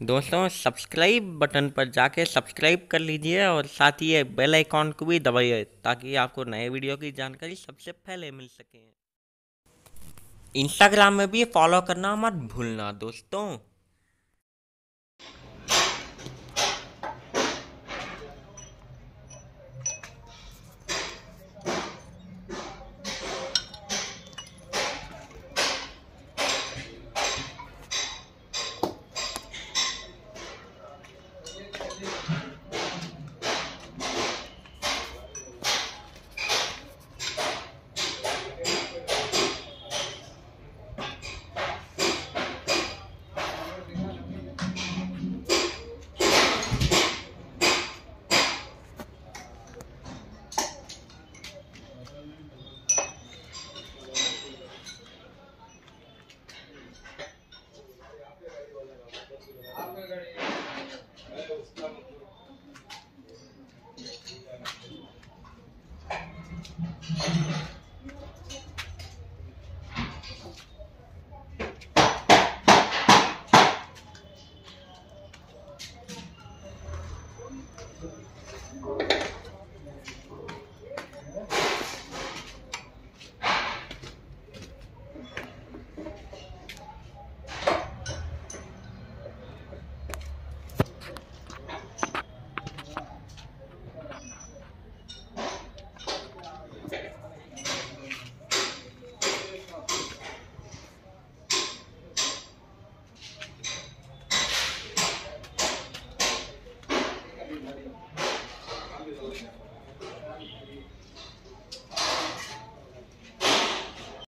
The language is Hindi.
दोस्तों सब्सक्राइब बटन पर जाके सब्सक्राइब कर लीजिए और साथ ही ये बेल आइकॉन को भी दबाइए ताकि आपको नए वीडियो की जानकारी सबसे पहले मिल सके। इंस्टाग्राम में भी फॉलो करना मत भूलना दोस्तों।